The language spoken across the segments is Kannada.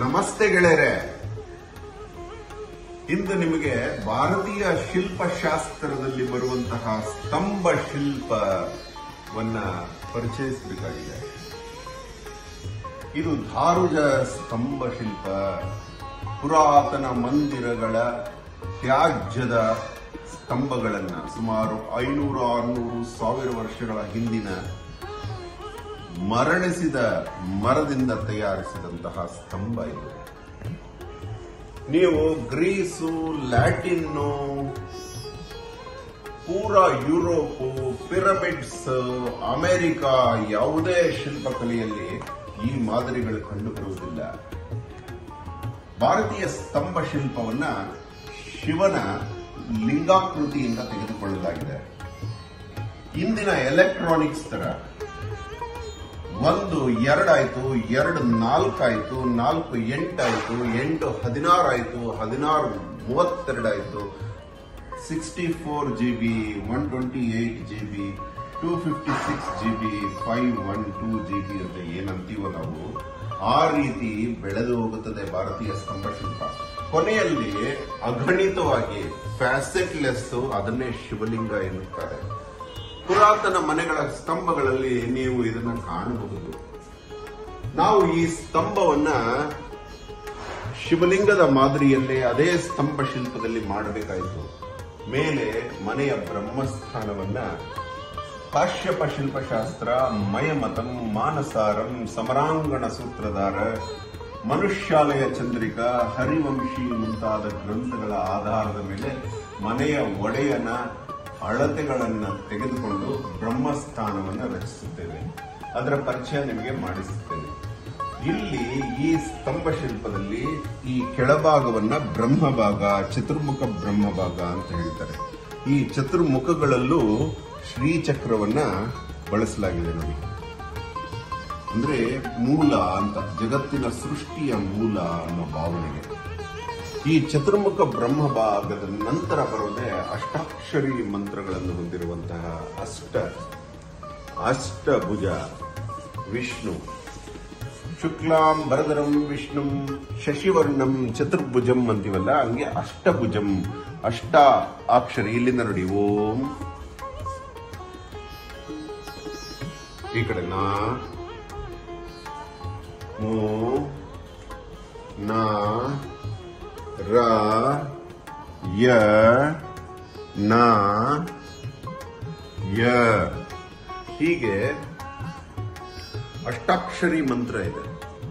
ನಮಸ್ತೆ ಗೆಳೆಯರೆ. ಇಂದು ನಿಮಗೆ ಭಾರತೀಯ ಶಿಲ್ಪಶಾಸ್ತ್ರದಲ್ಲಿ ಬರುವಂತಹ ಸ್ತಂಭ ಶಿಲ್ಪವನ್ನ ಪರಿಚಯಿಸಬೇಕಾಗಿದೆ. ಇದು ಧಾರುಜ ಸ್ತಂಭ ಶಿಲ್ಪ. ಪುರಾತನ ಮಂದಿರಗಳ ತ್ಯಾಜ್ಯದ ಸ್ತಂಭಗಳನ್ನ ಸುಮಾರು 500-600 ವರ್ಷಗಳ ಹಿಂದಿನ ಮರಣಿಸಿದ ಮರದಿಂದ ತಯಾರಿಸಿದಂತಹ ಸ್ತಂಭ ಇದು. ನೀವು ಗ್ರೀಸು, ಲ್ಯಾಟಿನ್ನು, ಪೂರಾ ಯುರೋಪು, ಪಿರಮಿಡ್ಸ್, ಅಮೆರಿಕ ಯಾವುದೇ ಶಿಲ್ಪಕಲೆಯಲ್ಲಿ ಈ ಮಾದರಿಗಳು ಕಂಡುಬರುವುದಿಲ್ಲ. ಭಾರತೀಯ ಸ್ತಂಭ ಶಿಲ್ಪವನ್ನ ಶಿವನ ಲಿಂಗಾಕೃತಿಯಿಂದ ತೆಗೆದುಕೊಳ್ಳಲಾಗಿದೆ. ಇಂದಿನ ಎಲೆಕ್ಟ್ರಾನಿಕ್ಸ್ ತರ 1 2 ಆಯ್ತು, 2 4 ಆಯ್ತು, 4 8 ಆಯ್ತು, 8 16 ಆಯ್ತು, 16 32 ಆಯ್ತು, 64 GB, 128 GB, 256 GB, 512 GB ಅಂತ ಏನಂತೀವೋ ನಾವು, ಆ ರೀತಿ ಬೆಳೆದು ಹೋಗುತ್ತದೆ ಭಾರತೀಯ ಸ್ತಂಭ ಶಿಲ್ಪ. ಕೊನೆಯಲ್ಲಿ ಅಗಣಿತವಾಗಿ ಫ್ಯಾಸೆಟ್ಲೆಸ್ ಅದನ್ನೇ ಶಿವಲಿಂಗ ಎನ್ನುತ್ತಾರೆ. ಪುರಾತನ ಮನೆಗಳ ಸ್ತಂಭಗಳಲ್ಲಿ ನೀವು ಇದನ್ನ ಕಾಣಬಹುದು. ನಾವು ಈ ಸ್ತಂಭವನ್ನ ಶಿವಲಿಂಗದ ಮಾದರಿಯಲ್ಲೇ ಅದೇ ಸ್ತಂಭ ಶಿಲ್ಪದಲ್ಲಿ ಮಾಡಬೇಕಾಯಿತು. ಮೇಲೆ ಮನೆಯ ಬ್ರಹ್ಮಸ್ಥಾನವನ್ನ ಕಾಶ್ಯಪ ಶಿಲ್ಪಶಾಸ್ತ್ರ, ಮಯಮತಂ, ಮಾನಸಾರಂ, ಸಮರಾಂಗಣ ಸೂತ್ರಧಾರ, ಮನುಷ್ಯಾಲಯ ಚಂದ್ರಿಕಾ, ಹರಿವಂಶಿ ಮುಂತಾದ ಗ್ರಂಥಗಳ ಆಧಾರದ ಮೇಲೆ ಮನೆಯ ಒಡೆಯನ ಅಳತೆಗಳನ್ನು ತೆಗೆದುಕೊಂಡು ಬ್ರಹ್ಮಸ್ಥಾನವನ್ನು ರಚಿಸುತ್ತೇವೆ. ಅದರ ಪರಿಚಯ ನಿಮಗೆ ಮಾಡಿಸುತ್ತೇನೆ. ಇಲ್ಲಿ ಈ ಸ್ತಂಭ ಶಿಲ್ಪದಲ್ಲಿ ಈ ಕೆಳಭಾಗವನ್ನ ಬ್ರಹ್ಮಭಾಗ, ಚತುರ್ಮುಖ ಬ್ರಹ್ಮಭಾಗ ಅಂತ ಹೇಳ್ತಾರೆ. ಈ ಚತುರ್ಮುಖಗಳಲ್ಲೂ ಶ್ರೀಚಕ್ರವನ್ನ ಬಳಸಲಾಗಿದೆ ನೋಡಿ. ಅಂದ್ರೆ ಮೂಲ ಅಂತ, ಜಗತ್ತಿನ ಸೃಷ್ಟಿಯ ಮೂಲ ಅನ್ನೋ ಭಾವನೆಗೆ. ಈ ಚತುರ್ಮುಖ ಬ್ರಹ್ಮಭಾಗದ ನಂತರ ಬರೋದೇ ಅಷ್ಟಾಕ್ಷರಿ ಮಂತ್ರಗಳನ್ನು ಹೊಂದಿರುವಂತಹ ಅಷ್ಟಭುಜ ವಿಷ್ಣು. ಶುಕ್ಲಾಂ ಭರಧರಂ ವಿಷ್ಣು ಶಶಿವರ್ಣಂ ಚತುರ್ಭುಜಂ ಅಂತೀವಲ್ಲ, ಹಂಗೆ ಅಷ್ಟಭುಜಂ, ಅಷ್ಟ ಅಕ್ಷರಿ. ಇಲ್ಲಿಂದ ನೋಡಿ, ಓಂ, ಈ ಕಡೆ ನಾ, ಮೋ, ನಾ, ರ, ಯ, ನ, ಯ, ಹೀಗೆ ಅಷ್ಟಾಕ್ಷರಿ ಮಂತ್ರ ಇದೆ.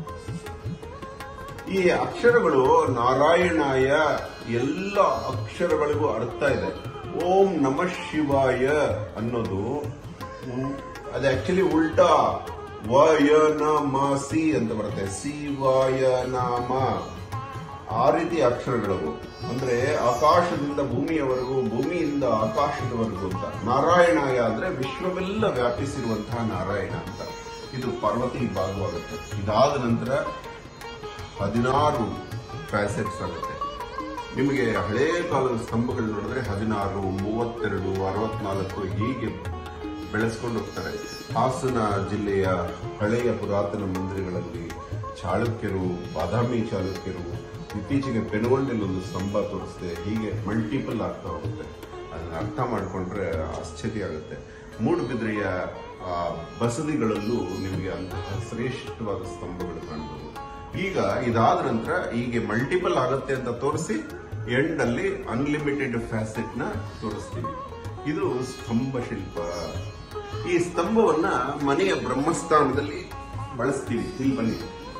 ಈ ಅಕ್ಷರಗಳು ನಾರಾಯಣಾಯ ಎಲ್ಲ ಅಕ್ಷರಗಳಿಗೂ ಅರ್ಥ ಇದೆ. ಓಂ ನಮಃ ಶಿವಾಯ ಅನ್ನೋದು ಅದು ಆಕ್ಚುಲಿ ಉಲ್ಟಾ ವಯ ನ ಸಿ ಅಂತ ಬರುತ್ತೆ. ಶಿವಾಯ ನಾಮ, ಆ ರೀತಿ ಅಕ್ಷರಗಳು. ಅಂದ್ರೆ ಆಕಾಶದಿಂದ ಭೂಮಿಯವರೆಗೂ, ಭೂಮಿಯಿಂದ ಆಕಾಶದವರೆಗೂ ಅಂತ. ನಾರಾಯಣಾಯ ಅಂದ್ರೆ ವಿಶ್ವವೆಲ್ಲ ವ್ಯಾಪಿಸಿರುವಂತಹ ನಾರಾಯಣ ಅಂತ. ಇದು ಪಾರ್ವತಿ ಭಾಗವಾಗುತ್ತೆ. ಇದಾದ ನಂತರ 16 ಫ್ಯಾಸೆಟ್ಸ್ ಆಗುತ್ತೆ. ನಿಮಗೆ ಹಳೇ ಕಾಲದ ಸ್ತಂಭಗಳು ನೋಡಿದ್ರೆ 16, 32, 64 ಹೀಗೆ ಬೆಳೆಸ್ಕೊಂಡು ಹೋಗ್ತಾರೆ. ಹಾಸನ ಜಿಲ್ಲೆಯ ಹಳೆಯ ಪುರಾತನ ಮಂದಿರಗಳಲ್ಲಿ ಚಾಳುಕ್ಯರು, ಬಾದಾಮಿ ಚಾಳುಕ್ಯರು, ಇತ್ತೀಚೆಗೆ ಪೆನುಗೊಂಡಲ್ಲಿ ಒಂದು ಸ್ತಂಭ ತೋರಿಸಿದೆ. ಹೀಗೆ ಮಲ್ಟಿಪಲ್ ಆಗ್ತಾ ಹೋಗುತ್ತೆ. ಅದನ್ನ ಅರ್ಥ ಮಾಡಿಕೊಂಡ್ರೆ ಆಶ್ಚರ್ಯ ಆಗುತ್ತೆ. ಮೂಡುಬಿದ್ರೆಯ ಬಸದಿಗಳಲ್ಲೂ ನಿಮಗೆ ಅಂತಹ ಶ್ರೇಷ್ಠವಾದ ಸ್ತಂಭಗಳು ಕಾಣಬಹುದು. ಈಗ ಇದಾದ ನಂತರ ಹೀಗೆ ಮಲ್ಟಿಪಲ್ ಆಗುತ್ತೆ ಅಂತ ತೋರಿಸಿ ಎಂಡ್ ಅಲ್ಲಿ ಅನ್ಲಿಮಿಟೆಡ್ ಫ್ಯಾಸೆಟ್ ನ ತೋರಿಸ್ತೀವಿ. ಇದು ಸ್ತಂಭ ಶಿಲ್ಪ. ಈ ಸ್ತಂಭವನ್ನ ಮನೆಯ ಬ್ರಹ್ಮಸ್ಥಾನದಲ್ಲಿ ಬಳಸ್ತೀವಿ. ಇಲ್ಲಿ ಬನ್ನಿ.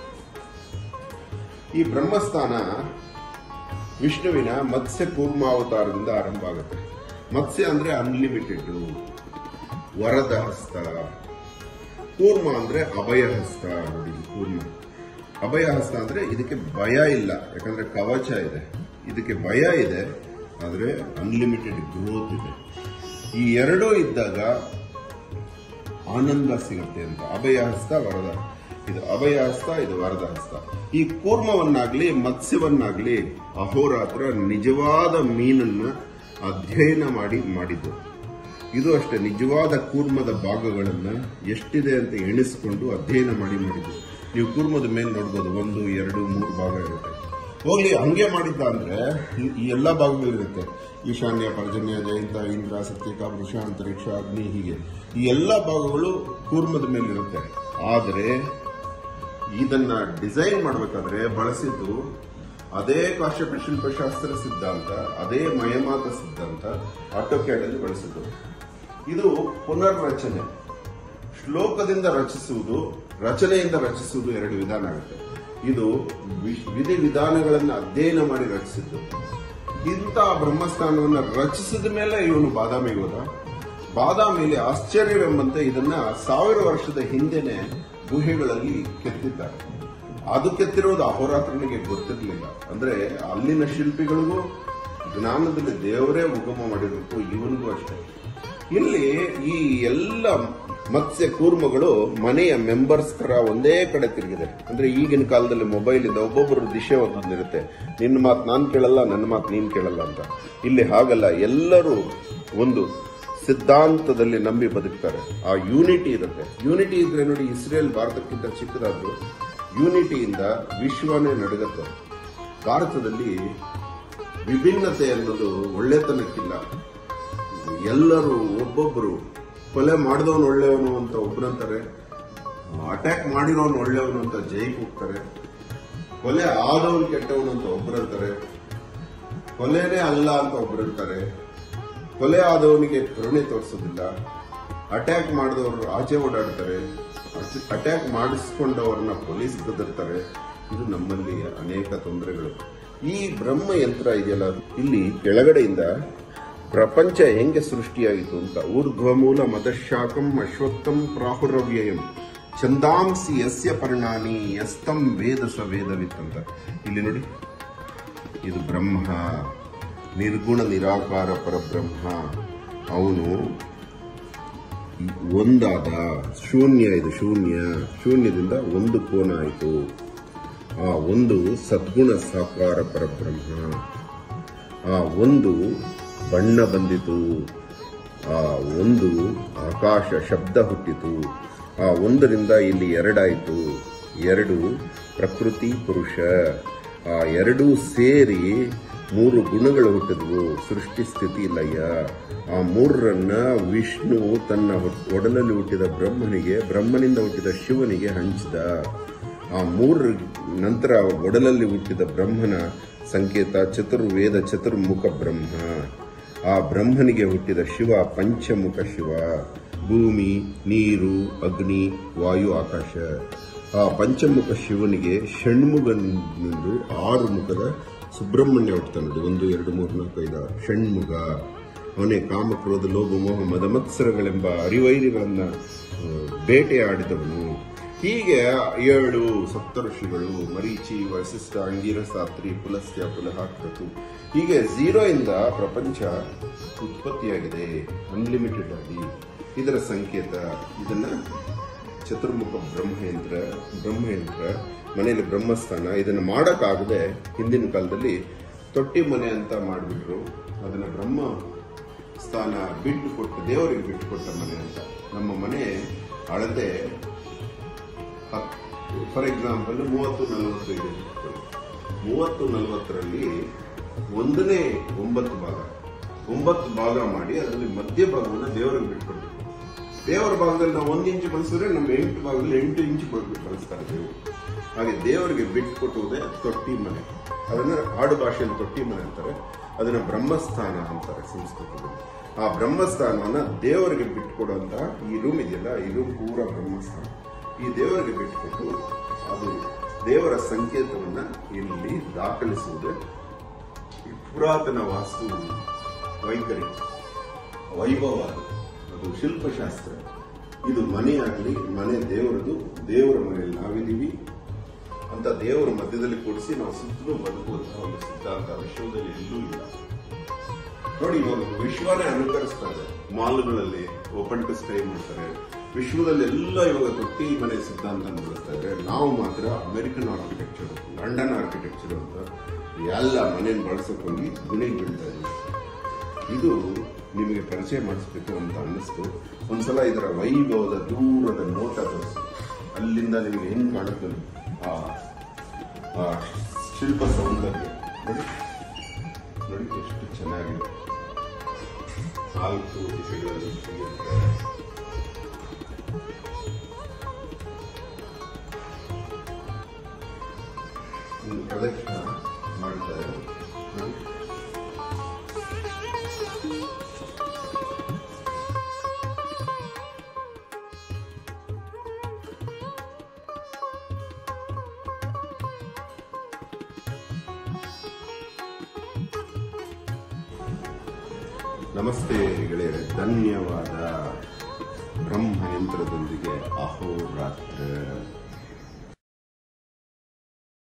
ಈ ಬ್ರಹ್ಮಸ್ಥಾನ ವಿಷ್ಣುವಿನ ಮತ್ಸ್ಯ ಕೂರ್ಮಾವತಾರದಿಂದ ಆರಂಭ ಆಗುತ್ತೆ. ಮತ್ಸ್ಯ ಅಂದ್ರೆ ಅನ್ಲಿಮಿಟೆಡ್, ವರದ ಹಸ್ತ. ಕೂರ್ಮ ಅಂದ್ರೆ ಅಭಯ ಹಸ್ತ. ನೋಡಿ, ಕೂರ್ಮ ಅಭಯ ಹಸ್ತ ಅಂದ್ರೆ ಇದಕ್ಕೆ ಭಯ ಇಲ್ಲ, ಯಾಕಂದ್ರೆ ಕವಚ ಇದೆ. ಇದಕ್ಕೆ ಭಯ ಇದೆ, ಆದ್ರೆ ಅನ್ಲಿಮಿಟೆಡ್ ಗ್ರೋತ್ ಇದೆ. ಈ ಎರಡೂ ಇದ್ದಾಗ ಆನಂದ ಸಿಗುತ್ತೆ ಅಂತ. ಅಭಯ ಹಸ್ತ, ವರದ. ಇದು ಅಭಯ ಹಸ್ತ, ಇದು ವರದ ಹಸ್ತ. ಈ ಕೂರ್ಮವನ್ನಾಗ್ಲಿ ಮತ್ಸ್ಯವನ್ನಾಗ್ಲಿ ಅಹೋರಾತ್ರ ನಿಜವಾದ ಮೀನನ್ನ ಅಧ್ಯಯನ ಮಾಡಿದ್ದು. ಇದು ಅಷ್ಟೇ, ನಿಜವಾದ ಕೂರ್ಮದ ಭಾಗಗಳನ್ನ ಎಷ್ಟಿದೆ ಅಂತ ಎಣಿಸಿಕೊಂಡು ಅಧ್ಯಯನ ಮಾಡಿದ್ದು. ನೀವು ಕೂರ್ಮದ ಮೇಲೆ ನೋಡ್ಬೋದು 1, 2, 3 ಭಾಗ ಇರುತ್ತೆ. ಹೋಗ್ಲಿ ಹಂಗೆ ಮಾಡಿದ್ದ ಅಂದ್ರೆ ಈ ಎಲ್ಲ ಭಾಗಗಳಿರುತ್ತೆ. ಈಶಾನ್ಯ, ಪರ್ಜನ್ಯ, ಜಯಂತ, ಇಂದ್ರ, ಸತ್ಯಕ, ವೃಷ, ಅಂತರಿಕ್ಷ, ಅಗ್ನಿ, ಹೀಗೆ ಈ ಎಲ್ಲ ಭಾಗಗಳು ಕೂರ್ಮದ ಮೇಲಿರುತ್ತೆ. ಆದರೆ ಇದನ್ನ ಡಿಸೈನ್ ಮಾಡಬೇಕಾದ್ರೆ ಬಳಸಿದ್ದು ಅದೇ ಕಾಶ್ಯಪ ಶಿಲ್ಪಶಾಸ್ತ್ರ ಸಿದ್ಧಾಂತ, ಅದೇ ಮಯಮಾತ ಸಿದ್ಧಾಂತ ಆಟೋಕ್ಯಾಡ್ ಅಲ್ಲಿ ಬಳಸಿದ್ದು. ಇದು ಪುನರ್ರಚನೆ, ಶ್ಲೋಕದಿಂದ ರಚಿಸುವುದು, ರಚನೆಯಿಂದ ರಚಿಸುವುದು 2 ವಿಧಾನ ಆಗುತ್ತೆ. ಇದು ವಿಧಿ ವಿಧಾನಗಳನ್ನು ಅಧ್ಯಯನ ಮಾಡಿ ರಚಿಸಿದ್ದು. ಇಂಥ ಬ್ರಹ್ಮಸ್ಥಾನವನ್ನು ರಚಿಸಿದ ಮೇಲೆ ಇವನು ಬಾದಾಮಿಗೆ ಹೋದ. ಬಾದಾಮಿಯಲ್ಲಿ ಆಶ್ಚರ್ಯವೆಂಬಂತೆ ಇದನ್ನ 1000 ವರ್ಷದ ಹಿಂದೆನೆ ಗುಹೆಗಳಲ್ಲಿ ಕೆತ್ತಿದ್ದಾರೆ. ಅದು ಕೆತ್ತಿರೋದು ಅಹೋರಾತ್ರನಿಗೆ ಗೊತ್ತಿರಲಿಲ್ಲ. ಅಂದ್ರೆ ಅಲ್ಲಿನ ಶಿಲ್ಪಿಗಳಿಗೂ ಜ್ಞಾನದಲ್ಲಿ ದೇವರೇ ಉಗಮ ಮಾಡಿರಬೇಕು, ಇವನಿಗೂ ಅಷ್ಟೇ. ಇಲ್ಲಿ ಈ ಎಲ್ಲ ಮತ್ಸ್ಯ ಕೂರ್ಮಗಳು ಮನೆಯ ಮೆಂಬರ್ಸ್ ತರ ಒಂದೇ ಕಡೆ ತಿರುಗಿದೆ. ಅಂದ್ರೆ ಈಗಿನ ಕಾಲದಲ್ಲಿ ಮೊಬೈಲ್ ಇಂದ ಒಬ್ಬೊಬ್ಬರು ದಿಶೆ ಒಂದೊಂದಿರುತ್ತೆ. ನಿನ್ನ ಮಾತು ನಾನ್ ಕೇಳಲ್ಲ, ನನ್ನ ಮಾತು ನೀನ್ ಕೇಳಲ್ಲ ಅಂತ. ಇಲ್ಲಿ ಹಾಗಲ್ಲ, ಎಲ್ಲರೂ ಒಂದು ಸಿದ್ಧಾಂತದಲ್ಲಿ ನಂಬಿ ಬದುಕ್ತಾರೆ. ಆ ಯೂನಿಟಿ ಇರುತ್ತೆ. ಯೂನಿಟಿ ಇದ್ರೆ ನೋಡಿ, ಇಸ್ರೇಲ್ ಭಾರತಕ್ಕಿಂತ ಚಿಕ್ಕದಾದ್ರು ಯೂನಿಟಿಯಿಂದ ವಿಶ್ವನೇ ನಡುಗತ್ತೆ. ಭಾರತದಲ್ಲಿ ವಿಭಿನ್ನತೆ ಅನ್ನೋದು ಒಳ್ಳೆತನಕ್ಕಿಲ್ಲ. ಎಲ್ಲರೂ ಒಬ್ಬೊಬ್ಬರು ಕೊಲೆ ಮಾಡಿದವನು ಒಳ್ಳೆಯವನು ಅಂತ ಒಬ್ಬರಂತಾರೆ, ಅಟ್ಯಾಕ್ ಮಾಡಿರೋನು ಒಳ್ಳೆಯವನು ಅಂತ ಜೈಗೆ ಹೋಗ್ತಾರೆ, ಕೊಲೆ ಆದವನು ಕೆಟ್ಟವನು ಅಂತ ಒಬ್ಬರಂತಾರೆ, ಕೊಲೆನೇ ಅಲ್ಲ ಅಂತ ಒಬ್ಬರಂತಾರೆ, ಕೊಲೆ ಆದವನಿಗೆ ಕರುಣೆ ತೋರಿಸೋದಿಲ್ಲ, ಅಟ್ಯಾಕ್ ಮಾಡಿದವರು ಆಚೆ ಓಡಾಡ್ತಾರೆ, ಅಟ್ಯಾಕ್ ಮಾಡಿಸ್ಕೊಂಡವ್ರನ್ನ ಪೊಲೀಸ್ ಗದರ್ತಾರೆ. ಇದು ನಮ್ಮಲ್ಲಿ ಅನೇಕ ತೊಂದರೆಗಳು. ಈ ಬ್ರಹ್ಮ ಯಂತ್ರ ಇದೆಯಲ್ಲ, ಇಲ್ಲಿ ಕೆಳಗಡೆಯಿಂದ ಪ್ರಪಂಚ ಹೆಂಗೆ ಸೃಷ್ಟಿಯಾಯಿತು ಅಂತ, ಊರ್ಧ್ವಮೂಲ ಮದಶಾಕಂ ಅಶ್ವತ್ಥಂ ಪ್ರಾಹುರವ್ಯಯಂ ಛಂದಾಂಸಿ ಯಸ್ಯ ಪರ್ಣಾನಿ ಯಸ್ತಂ ವೇದ ಸ ವೇದವಿತ್ ಅಂತ. ಇಲ್ಲಿ ನೋಡಿ, ಇದು ಬ್ರಹ್ಮ, ನಿರ್ಗುಣ ನಿರಾಕಾರ ಪರಬ್ರಹ್ಮ. ಅವನು ಒಂದಾದ ಶೂನ್ಯ, ಇದು ಶೂನ್ಯ, ಶೂನ್ಯದಿಂದ ಒಂದು ಕೋನ ಆಯಿತು. ಆ ಒಂದು ಸದ್ಗುಣ ಸಾಕಾರ ಪರಬ್ರಹ್ಮ. ಆ ಒಂದು ಬಣ್ಣ ಬಂದಿತು. ಆ ಒಂದು ಆಕಾಶ ಶಬ್ದ ಹುಟ್ಟಿತು. ಆ ಒಂದರಿಂದ ಇಲ್ಲಿ 2 ಆಯಿತು. 2 ಪ್ರಕೃತಿ ಪುರುಷ. ಆ 2 ಸೇರಿ 3 ಗುಣಗಳು ಹುಟ್ಟಿದ್ವು, ಸೃಷ್ಟಿ ಸ್ಥಿತಿ ಲಯ. ಆ 3ರನ್ನ ವಿಷ್ಣು ತನ್ನ ಒಡಲಲ್ಲಿ ಹುಟ್ಟಿದ ಬ್ರಹ್ಮನಿಗೆ, ಬ್ರಹ್ಮನಿಂದ ಹುಟ್ಟಿದ ಶಿವನಿಗೆ ಹಂಚಿದ. ಆ 3 ನಂತರ ಒಡಲಲ್ಲಿ ಹುಟ್ಟಿದ ಬ್ರಹ್ಮನ ಸಂಕೇತ ಚತುರ್ವೇದ ಚತುರ್ಮುಖ ಬ್ರಹ್ಮ. ಆ ಬ್ರಹ್ಮನಿಗೆ ಹುಟ್ಟಿದ ಶಿವ ಪಂಚಮುಖ ಶಿವ, ಭೂಮಿ, ನೀರು, ಅಗ್ನಿ, ವಾಯು, ಆಕಾಶ. ಆ ಪಂಚಮುಖ ಶಿವನಿಗೆ ಷಣ್ಮುಖನೆಂದು 6 ಮುಖದ ಸುಬ್ರಹ್ಮಣ್ಯ ಹುಟ್ಟುತ್ತಾನೆ. 1, 2, 3, 4, 5, 6 ಷಣ್ಮುಖ. ಅವನೇ ಕಾಮಕ್ರೋಧ ಲೋಭ ಮೋಹ ಮದ ಮತ್ಸರಗಳೆಂಬ ಅರಿವೈರಿಗಳನ್ನ ಬೇಟೆಯಾಡಿದವನು. ಹೀಗೆ 7 ಸಪ್ತಋಷಿಗಳು, ಮರೀಚಿ, ವಸಿಷ್ಠ, ಅಂಗೀರಸ, ಅತ್ರಿ, ಪುಲಸ್ತ್ಯ, ಪುಲಹ, ಕ್ರತು. ಹೀಗೆ 0 ಇಂದ ಪ್ರಪಂಚ ಉತ್ಪತ್ತಿಯಾಗಿದೆ ಅನ್ಲಿಮಿಟೆಡ್ ಆಗಿ. ಇದರ ಸಂಕೇತ, ಇದನ್ನ ಚತುರ್ಮುಖ ಬ್ರಹ್ಮಯಂತ್ರ ಮನೆಯಲ್ಲಿ ಬ್ರಹ್ಮಸ್ಥಾನ. ಇದನ್ನು ಮಾಡೋಕ್ಕಾಗದೆ ಹಿಂದಿನ ಕಾಲದಲ್ಲಿ ತೊಟ್ಟಿ ಮನೆ ಅಂತ ಮಾಡಿಬಿಟ್ರು. ಅದನ್ನ ಬ್ರಹ್ಮ ಸ್ಥಾನ ಬಿಟ್ಟುಕೊಟ್ಟು ದೇವರಿಗೆ ಬಿಟ್ಟುಕೊಟ್ಟ ಮನೆ ಅಂತ. ನಮ್ಮ ಮನೆ ಅಳತೆ ಫಾರ್ ಎಕ್ಸಾಂಪಲ್ 30-40 ಇದೆ. 30-40ರಲ್ಲಿ 1ನೇ 9 ಭಾಗ ಮಾಡಿ ಅದರಲ್ಲಿ ಮಧ್ಯ ಭಾಗವನ್ನು ದೇವರಿಗೆ ಬಿಟ್ಕೊಡ್ಬೇಕು. ದೇವರ ಭಾಗದಲ್ಲಿ ನಾವು 1 ಇಂಚು ಬಳಸಿದ್ರೆ ನಮ್ಮ 8 ಭಾಗದಲ್ಲಿ 8 ಇಂಚು ಬಳಸ್ತಾರೆ ದೇವರು. ಹಾಗೆ ದೇವರಿಗೆ ಬಿಟ್ಕೊಟ್ಟುವುದೇ ತೊಟ್ಟಿ ಮನೆ. ಅದನ್ನ ಆಡು ಭಾಷೆಯಲ್ಲಿ ತೊಟ್ಟಿ ಮನೆ ಅಂತಾರೆ. ಅದನ್ನ ಬ್ರಹ್ಮಸ್ಥಾನ ಅಂತಾರೆ ಸಂಸ್ಕೃತದಲ್ಲಿ. ಆ ಬ್ರಹ್ಮಸ್ಥಾನವನ್ನ ದೇವರಿಗೆ ಬಿಟ್ಕೊಡುವಂತ ಈ ರೂಮ್ ಇದೆಯಲ್ಲ, ಈ ರೂಮ್ ಪೂರ ಬ್ರಹ್ಮಸ್ಥಾನ. ಈ ದೇವರಿಗೆ ಬಿಟ್ಟುಕೊಟ್ಟು ಅದು ದೇವರ ಸಂಕೇತವನ್ನ ಇಲ್ಲಿ ದಾಖಲಿಸುವುದೇ ಪುರಾತನ ವಾಸ್ತು ವೈಖರಿ, ವೈಭವ. ಅದು ಶಿಲ್ಪಶಾಸ್ತ್ರ. ಇದು ಮನೆಯಾಗಲಿ, ಮನೆ ದೇವರದು. ದೇವರ ಮನೆಯಲ್ಲಿ ನಾವಿದ್ದೀವಿ ಅಂತ ದೇವರ ಮಧ್ಯದಲ್ಲಿ ಕೂಡಿಸಿ ನಾವು ಸುತ್ತಲೂ ಬದುಕುವಂತಹ ಒಂದು ಸಿದ್ಧಾಂತ ವಿಶ್ವದಲ್ಲಿ ಎಲ್ಲೂ ಇಲ್ಲ. ನೋಡಿ, ಇವಾಗ ವಿಶ್ವನೇ ಅನುಕರಿಸ್ತಾ ಇದೆ. ಮಾಲ್ಗಳಲ್ಲಿ ಓಪನ್ ಟು ಸ್ಟೇ ಮಾಡ್ತಾರೆ. ವಿಶ್ವದಲ್ಲಿ ಎಲ್ಲ ಇವಾಗ ತೊಟ್ಟಿ ಮನೆ ಸಿದ್ಧಾಂತ ಬಳಸ್ತಾ ಇದ್ರೆ, ನಾವು ಮಾತ್ರ ಅಮೆರಿಕನ್ ಆರ್ಕಿಟೆಕ್ಚರ್, ಲಂಡನ್ ಆರ್ಕಿಟೆಕ್ಚರ್ ಅಂತ ಎಲ್ಲ ಮನೆಯನ್ನು ಬಳಸಕ್ ಹೋಗಿ ಗುಣಿಗೆ ಬೀಳ್ತಾ ಇದ್ದೀವಿ. ಇದು ನಿಮಗೆ ಪರಿಚಯ ಮಾಡಿಸ್ಬೇಕು ಅಂತ ಅನ್ನಿಸ್ತು. ಒಂದ್ಸಲ ಇದರ ವೈಭವದ ದೂರದ ನೋಟ ತೋರಿಸ್ತು. ಅಲ್ಲಿಂದ ನಿಮಗೆ ಹೆಂಗ್ ಕಾಣುತ್ತೆ ಆ ಶಿಲ್ಪ ಸೌಂದರ್ಯ ನೋಡಿ ನೋಡಿ ಎಷ್ಟು ಚೆನ್ನಾಗಿದೆ. 4 ದಿಶೆಗಳಲ್ಲಿ ಒಂದು ಪ್ರದಕ್ಷಿಣ ಮಾಡ್ತಾರೆ. ನಮಸ್ತೆ ಗೆಳೆಯರೆ, ಧನ್ಯವಾದ. ಬ್ರಹ್ಮಯಂತ್ರದೊಂದಿಗೆ ಅಹೋರಾತ್ರ.